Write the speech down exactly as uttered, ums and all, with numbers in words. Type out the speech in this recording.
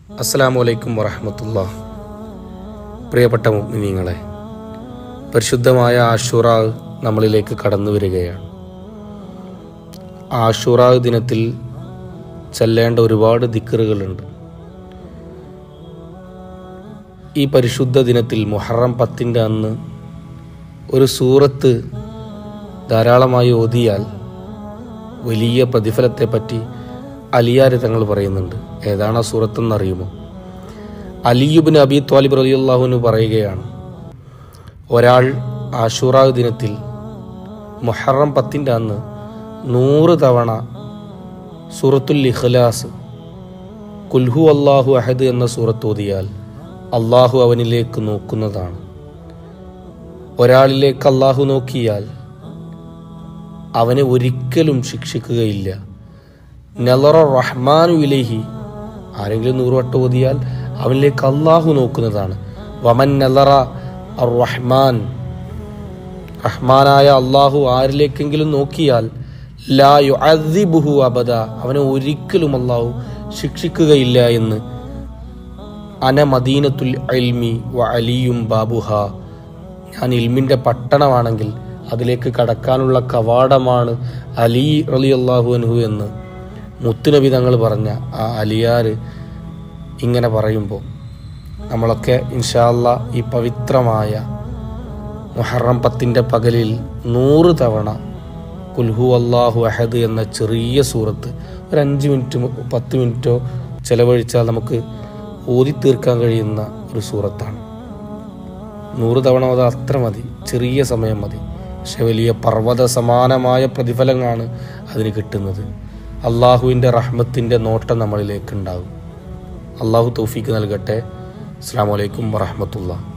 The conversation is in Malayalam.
അസ്സലാമു അലൈക്കും വറഹ്മത്തുള്ളാഹി. പ്രിയപ്പെട്ട മുഅ്മിനീങ്ങളെ, പരിശുദ്ധമായ ആശൂറ നമ്മളിലേക്ക് കടന്നു വരികയാണ്. ആശൂറ ദിനത്തിൽ ചൊല്ലേണ്ട ഒരുപാട് ദിക്റുകളുണ്ട്. ഈ പരിശുദ്ധ ദിനത്തിൽ മുഹറം പത്തിൻ്റെ അന്ന് ഒരു സൂറത്ത് ധാരാളമായി ഓതിയാൽ വലിയ പ്രതിഫലത്തെപ്പറ്റി അലിയാർ തങ്ങൾ പറയുന്നുണ്ട്. ഏതാണ് ആ സൂറത്തെന്നറിയുമോ? അലി ഇബ്നു അബീ ത്വാലിബ് റളിയല്ലാഹു അൻഹു പറയുകയാണ്, ഒരാൾ ആശൂറ ദിനത്തിൽ മുഹറം പത്തിൻ്റെ അന്ന് നൂറ് തവണ സൂറത്തുൽ ഇഖ്ലാസ്, ഖുൽ ഹു അല്ലാഹു അഹദ് എന്ന സൂറത്ത് ഓതിയാൽ അള്ളാഹു അവനിലേക്ക് നോക്കുന്നതാണ്. ഒരാളിലേക്ക് അള്ളാഹു നോക്കിയാൽ അവനെ ഒരിക്കലും ശിക്ഷിക്കുകയില്ല. നളറ റഹ്മാനു ഇലൈഹി, ആരെങ്കിലും നൂറ് വട്ടം ഓതിയാൽ അവനിലേക്ക് അള്ളാഹു നോക്കുന്നതാണ്. വമൻ നളറ അർ റഹ്മാൻ, റഹ്മാനായ അള്ളാഹു ആരിലേക്കെങ്കിലും നോക്കിയാൽ ലാ യുഅദ്ദിബുഹു അബദ, അവനെ ഒരിക്കലും അള്ളാഹു ശിക്ഷിക്കുകയില്ല എന്ന് അന മദീനത്തുൽ ഇൽമി വ അലിയും ബാബുഹ, ഞാൻ ഇൽമിൻ്റെ പട്ടണമാണെങ്കിൽ അതിലേക്ക് കടക്കാനുള്ള കവാടമാണ് അലി റളിയല്ലാഹു അൻഹു എന്ന് മുത്തുനബി തങ്ങൾ പറഞ്ഞ ആ അലിയാർ ഇങ്ങനെ പറയുമ്പോൾ നമ്മളൊക്കെ ഇൻഷാ അല്ലാഹ് ഈ പവിത്രമായ മുഹറം പത്തിൻ്റെ പകലിൽ നൂറ് തവണ ഖുൽ ഹു അല്ലാഹു അഹദ് എന്ന ചെറിയ സൂറത്ത് ഒരു അഞ്ച് മിനിറ്റ് പത്ത് മിനിറ്റോ ചിലവഴിച്ചാൽ നമുക്ക് ഓതി തീർക്കാൻ കഴിയുന്ന ഒരു സൂറത്താണ്. നൂറ് തവണ അത് അത്ര മതി, ചെറിയ സമയം മതി. പക്ഷെ വലിയ പർവ്വത സമാനമായ പ്രതിഫലങ്ങളാണ് അതിന് കിട്ടുന്നത്. അള്ളാഹുവിൻ്റെ റഹ്മത്തിൻ്റെ നോട്ടം നമ്മളിലേക്ക് ഉണ്ടാകും. അള്ളാഹു തൗഫീക്ക് നൽകട്ടെ. അസ്സലാമു അലൈക്കും വറഹ്മത്തുള്ളാഹി.